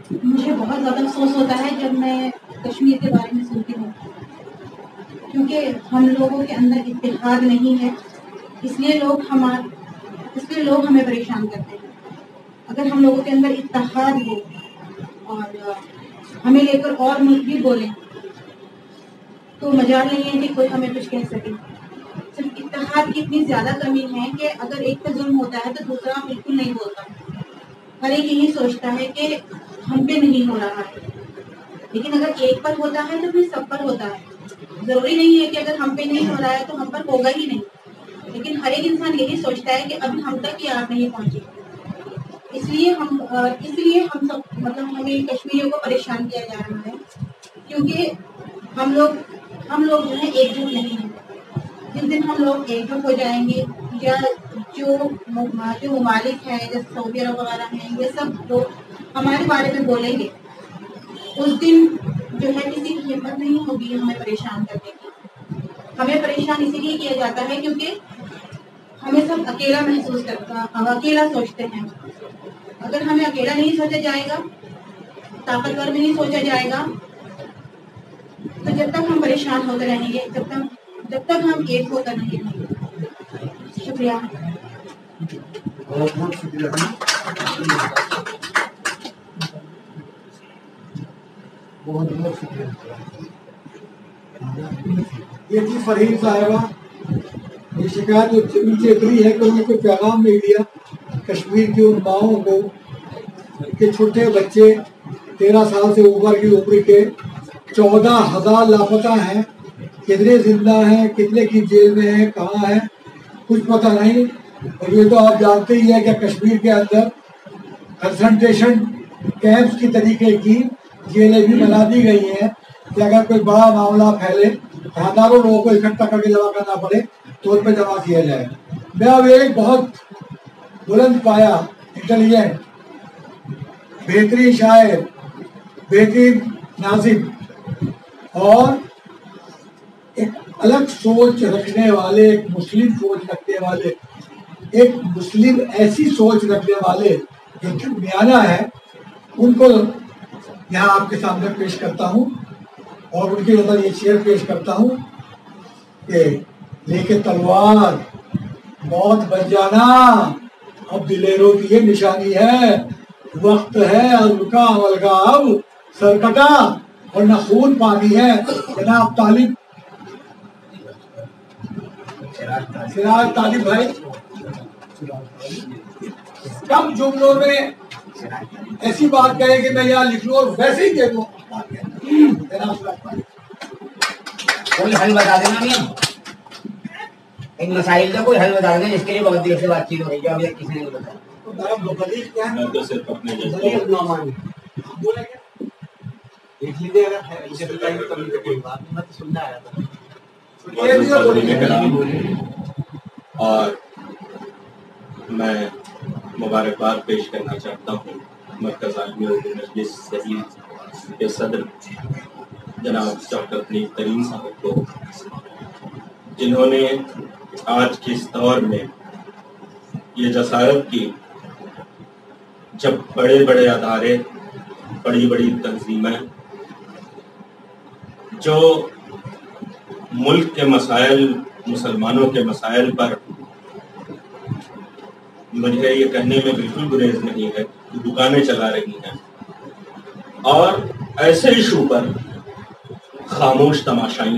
مجھے بہت زیادہ افسوس ہوتا ہے جب میں کشمیر کے بارے میں سنتی ہوں، کیونکہ ہم لوگوں کے اندر اتحاد نہیں ہے، اس لیے لوگ ہمیں پریشان کرتے ہیں۔ اگر ہم لوگوں کے اندر اتحاد ہو اور ہمیں لے کر اور ملک بھی بولیں تو مجال نہیں ہے کہ کوئی ہمیں کچھ کہہ سکے۔ صرف اتحاد کی اتنی زیادہ کمی ہے کہ اگر ایک پہ ظلم ہوتا ہے تو دوسرا بالکل نہیں بولتا، ہر ایک یہی سوچتا ہے کہ ہم پہ نہیں ہو رہا ہے، لیکن اگر ایک پر ہوتا ہے تو پھر سب پر ہوتا ہے۔ ضروری نہیں ہے کہ اگر ہم پہ نہیں ہو رہا ہے تو ہم پر ہوگا ہی نہیں، لیکن ہر ایک انسان یہی سوچتا ہے کہ ابھی ہم تک یہ آگ نہیں پہنچی۔ اس لیے ہم سب ہمیں کشمیریوں کو پریشان کیا جا رہا ہے، کیونکہ ہم لوگ جو ہے ایک جٹ نہیں ہیں۔ جس دن ہم لوگ ایک جٹ ہو جائیں گے، یا جو ممالک ہیں جیسے سعودی عرب وغیرہ ہیں، یہ سب لوگ ہمارے بارے میں بولیں گے، اس دن جو ہے کسی کی ہمت نہیں ہوگی ہمیں پریشان کرنے کی۔ ہمیں پریشان اسی لیے کیا جاتا ہے کیونکہ ہمیں سب اکیلا محسوس کرتا، اکیلا سوچتے ہیں۔ اگر ہمیں اکیلا نہیں سوچا جائے گا، طاقتور بھی نہیں سوچا جائے گا، تو جب تک ہم پریشان ہوتے رہیں گے، جب تک ہم ایک ہو کر نہیں رہیں گے۔ شکریہ۔ بہت بہت شکریہ۔ بہت بہت شکریہ۔ یہ تھی فرحین صاحبہ، یہ شکایت ان سے اتنی ہے کہ انہوں نے کوئی پیغام نہیں دیا کشمیر کی ان ماؤں کو کہ چھوٹے بچے 13 سال سے اوپر کی عمر کے 14,000 لاپتہ ہیں، کتنے زندہ ہیں، کتنے کی جیل میں ہیں، کہاں ہیں، کچھ پتہ نہیں۔ اور یہ تو آپ جانتے ہی ہیں کہ کشمیر کے اندر کنسنٹریشن کیمپس کی طریقے کی جیلیں بھی بنا دی گئی ہیں کہ اگر کوئی بڑا معاملہ پھیلے، ہزاروں لوگوں کو اکٹھا کر کے جمع کرنا پڑے تو ان پہ جمع کیا جائے۔ میں اب ایک بہت بلند پایا، انٹیلیجنٹ، بہترین شاعر، بہترین ناظم اور ایک الگ سوچ رکھنے والے، ایک مسلم سوچ رکھنے والے، ایک مسلم ایسی سوچ رکھنے والے جو درمیانہ ہے، ان کو یہاں آپ کے سامنے پیش کرتا ہوں اور ان کی نظر یہ شعر پیش کرتا ہوں کہ لے کے تلوار موت بن جانا اب دلیروں کی یہ نشانی ہے، وقت ہے عزم کا عمل کا اب سرکٹا اور نہ خون پانی ہے۔ جناب طالب سراج طالب بھائی کم جملوں میں ایسی بات کہے کہ میں یہاں لکھ لوں اور ویسے ہی دے دوں۔ کوئی حل بتا دینا نہیں، ایک مسائل کا کوئی حل بتا دینا، اس کے لیے بہت دیر سے بات چیت ہو رہی ہے، ابھی تک کسی نے نہیں بتایا۔ اور میں مبارکباد پیش کرنا چاہتا ہوں مرکز عالمی اردو مجلس صحیح کے صدر جناب ڈاکٹر حنیف ترین صاحب کو، جنہوں نے آج کے اس دور میں یہ جسارت کی جب بڑے بڑے ادارے، بڑی بڑی تنظیمیں جو ملک کے مسائل، مسلمانوں کے مسائل پر، مجھے یہ کہنے میں بالکل گریز نہیں ہے کہ دکانیں چلا رہی ہیں، اور ایسے ایشو پر خاموش تماشائی۔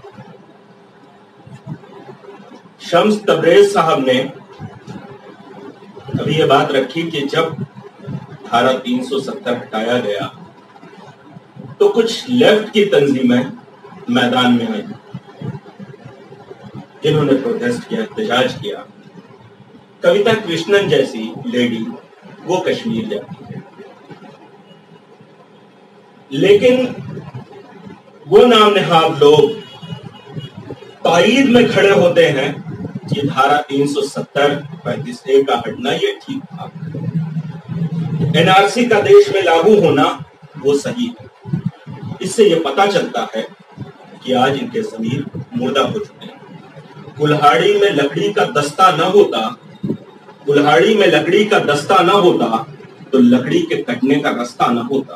شمس تبریز صاحب نے ابھی یہ بات رکھی کہ جب دھارا 370 ہٹایا گیا تو کچھ لیفٹ کی تنظیمیں میدان میں آئیں جنہوں نے پروٹیسٹ کیا، احتجاج کیا۔ کویتا کرشنن جیسی لیڈی وہ کشمیر جاتی ہے، لیکن وہ نام نہاد لوگ تائید میں کھڑے ہوتے ہیں کہ دھارا 370 35A کا ہٹنا یہ ٹھیک تھا، NRC کا دیش میں لاگو ہونا وہ صحیح ہے۔ اس سے یہ پتا چلتا ہے کہ آج ان کے ضمیر مردہ ہو چکے ہیں۔ کلہاڑی میں لکڑی کا دستہ نہ ہوتا، کلہاڑی میں لکڑی کا دستہ نہ ہوتا تو لکڑی کے کٹنے کا راستہ نہ ہوتا.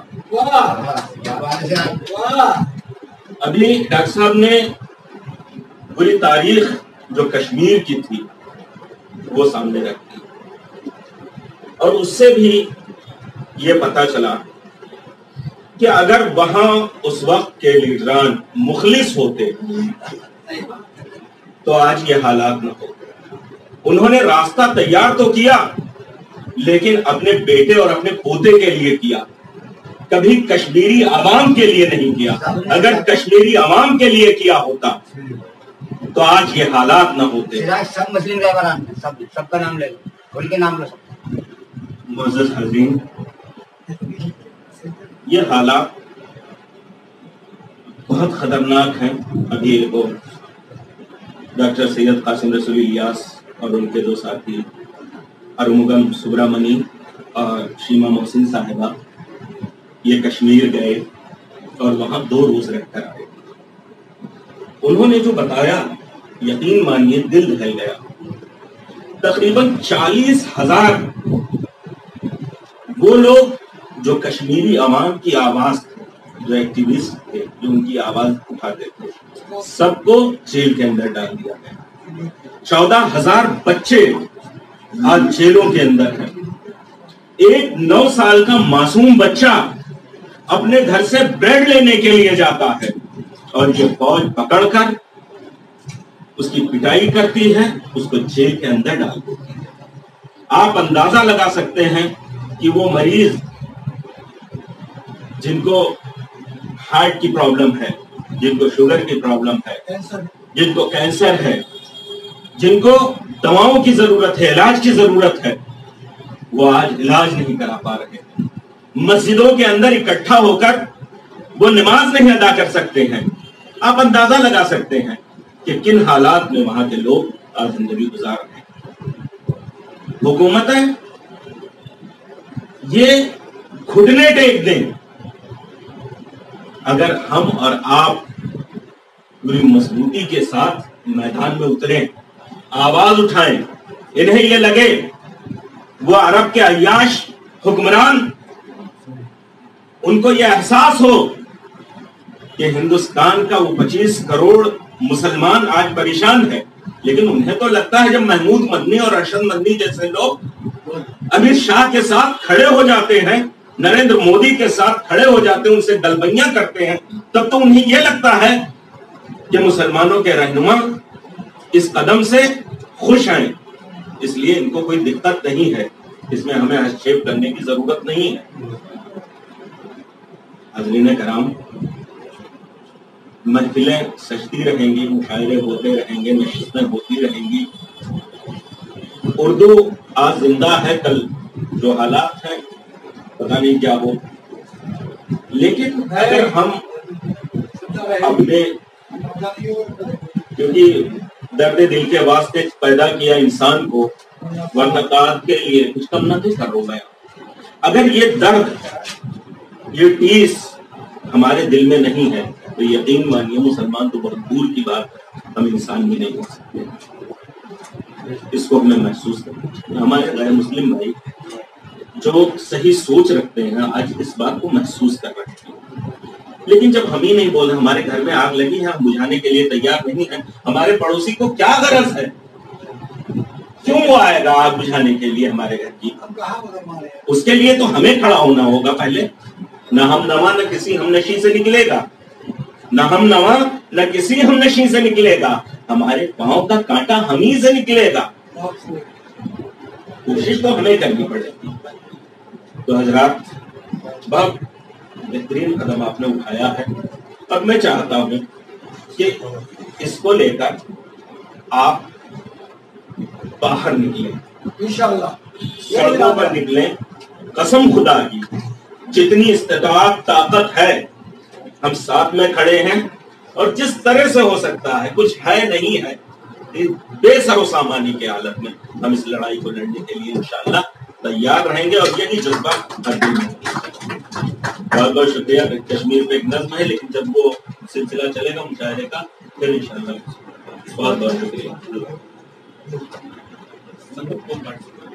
ابھی ڈاکٹر صاحب نے پوری تاریخ جو کشمیر کی تھی وہ سامنے رکھی اور اس سے بھی یہ پتا چلا کہ اگر وہاں اس وقت کے لیڈران مخلص ہوتے تو آج یہ حالات نہ ہوتے. انہوں نے راستہ تیار تو کیا لیکن اپنے بیٹے اور اپنے پوتے کے لیے کیا, کبھی کشمیری عوام کے لیے نہیں کیا. اگر کشمیری عوام کے لیے کیا ہوتا تو آج یہ حالات نہ ہوتے. سب مسلم رہبران سب کا نام لے لو, کھول کے نام لو سب. معزز حاضرین, یہ حالات بہت خطرناک ہیں. ابھی ایک ڈاکٹر سید قاسم رسول الیاس اور ان کے دو ساتھی ارمگم سبرامنی اور شیما محسن صاحبہ یہ کشمیر گئے اور وہاں 2 روز رہ کر آئے. انہوں نے جو بتایا یقین مانیے دل دہل گیا. تقریباً 40,000 وہ لوگ جو کشمیری عوام کی آواز تھے, جو ایکٹیوسٹ تھے, جو ان کی آواز اٹھاتے تھے, سب کو جیل کے اندر ڈال دیا گیا. 14,000 بچے آج جیلوں کے اندر ہیں. ایک 9 سال کا معصوم بچہ اپنے گھر سے بریڈ لینے کے لیے جاتا ہے اور یہ فوج پکڑ کر اس کی پٹائی کرتی ہے, اس کو جیل کے اندر ڈال دیتی ہے. آپ اندازہ لگا سکتے ہیں کہ وہ مریض جن کو ہارٹ کی پرابلم ہے, جن کو شوگر کی پرابلم ہے, جن کو کینسر ہے, جن کو دواؤں کی ضرورت ہے, علاج کی ضرورت ہے, وہ آج علاج نہیں کرا پا رہے. مسجدوں کے اندر اکٹھا ہو کر وہ نماز نہیں ادا کر سکتے ہیں. آپ اندازہ لگا سکتے ہیں کہ کن حالات میں وہاں کے لوگ آج زندگی گزار رہے ہیں. حکومتیں یہ گھٹنے ٹیک دیں. اگر ہم اور آپ پوری مضبوطی کے ساتھ میدان میں اتریں, آواز اٹھائیں, انہیں یہ لگے وہ عرب کے عیاش حکمران, ان کو یہ احساس ہو کہ ہندوستان کا وہ 25 کروڑ مسلمان آج پریشان ہے, لیکن انہیں تو لگتا ہے جب محمود مدنی اور ارشد مدنی جیسے لوگ امت شاہ کے ساتھ کھڑے ہو جاتے ہیں, نریندر مودی کے ساتھ کھڑے ہو جاتے ہیں, ان سے گلبیاں کرتے ہیں, تب تو انہیں یہ لگتا ہے کہ مسلمانوں کے رہنما اس قدم سے خوش ہیں. اس لیے ان کو کوئی دقت نہیں ہے, اس میں ہمیں ہستیپ کرنے کی ضرورت نہیں ہے. حاضرین کرام, محفلیں سجتی رہیں گی, مشاعرے ہوتے رہیں گے, نشستیں ہوتی رہیں گی. اردو آج زندہ ہے, کل جو حالات ہیں پتہ نہیں کیا ہو. لیکن اگر ہم اپنے, کیونکہ درد دل کے واسطے پیدا کیا انسان کو, ورنہ کار کے لیے کچھ کم نہ کچھ کرو میں. اگر یہ درد, یہ ٹیس ہمارے دل میں نہیں ہے تو یقین مانیے مسلمان تو بہت دور کی بات ہے, ہم انسان بھی نہیں ہو سکتے. اس کو ہمیں محسوس کرنا چاہیے. ہمارے غیر مسلم بھائی جو صحیح سوچ رکھتے ہیں آج اس بات کو محسوس کر رہے ہیں, لیکن جب ہم ہی نہیں بول رہے, ہمارے گھر میں آگ لگی ہے, ہم بجھانے کے لیے تیار نہیں ہیں, ہمارے پڑوسی کو کیا غرض ہے, کیوں وہ آئے گا آگ بجھانے کے لیے ہمارے گھر کی؟ اس کے لیے تو ہمیں کھڑا ہونا ہوگا پہلے. نہ ہم نوا نہ کسی ہم نشیں سے نکلے گا, نہ ہم نوا نہ کسی ہم نشیں سے نکلے گا, ہمارے پاؤں کا کانٹا ہم ہی سے نکلے گا. کوشش تو ہمیں کرنی پڑے گی. تو حضرات, بہت بہترین قدم آپ نے اٹھایا ہے. اب میں چاہتا ہوں کہ اس کو لے کر آپ باہر نکلیں, انشاءاللہ سڑکوں پر نکلیں. قسم خدا کی جتنی استطاعت طاقت ہے ہم ساتھ میں کھڑے ہیں, اور جس طرح سے ہو سکتا ہے, کچھ ہے نہیں ہے, بے سر و سامانی کی حالت میں ہم اس لڑائی کو لڑنے کے لیے انشاءاللہ تیار رہیں گے. اور یہی جذبہ ہر دن میں. بہت بہت شکریہ. کشمیر پہ ایک نظم ہے, لیکن جب وہ سلسلہ چلے گا مشاعرے کا پھر انشاءاللہ. بہت بہت شکریہ.